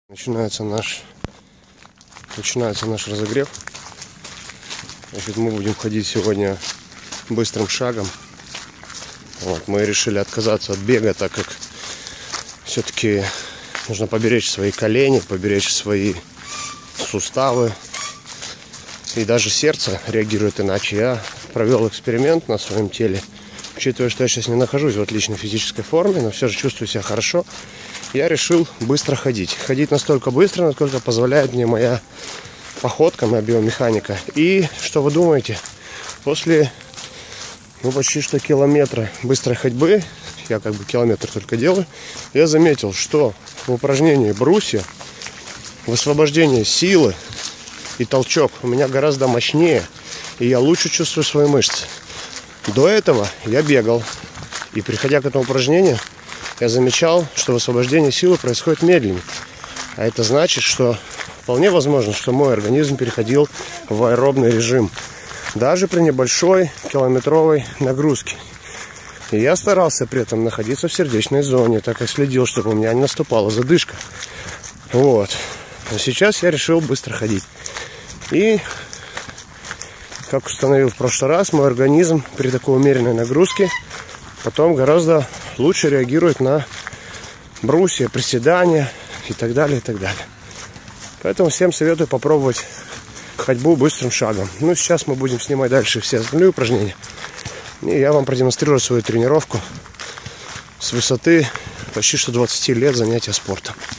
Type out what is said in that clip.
Начинается наш разогрев. Значит, мы будем ходить сегодня быстрым шагом. Вот, мы решили отказаться от бега, так как все-таки нужно поберечь свои колени, поберечь свои суставы. И даже сердце реагирует иначе. Я провел эксперимент на своем теле. Учитывая, что я сейчас не нахожусь в отличной физической форме, но все же чувствую себя хорошо, я решил быстро ходить. Ходить настолько быстро, насколько позволяет мне моя походка, моя биомеханика. И что вы думаете? После почти что километра быстрой ходьбы, я как бы километр только делаю, я заметил, что в упражнении брусья высвобождение силы и толчок у меня гораздо мощнее, и я лучше чувствую свои мышцы. До этого я бегал, и приходя к этому упражнению, я замечал, что высвобождение силы происходит медленнее. А это значит, что вполне возможно, что мой организм переходил в аэробный режим, даже при небольшой километровой нагрузке. И я старался при этом находиться в сердечной зоне, так как следил, чтобы у меня не наступала задышка. Вот. Но сейчас я решил быстро ходить. И, как установил в прошлый раз, мой организм при такой умеренной нагрузке потом гораздо лучше реагирует на брусья, приседания и так далее, и так далее. Поэтому всем советую попробовать ходьбу быстрым шагом. Ну, сейчас мы будем снимать дальше все остальные упражнения. И я вам продемонстрирую свою тренировку с высоты почти что 20 лет занятия спортом.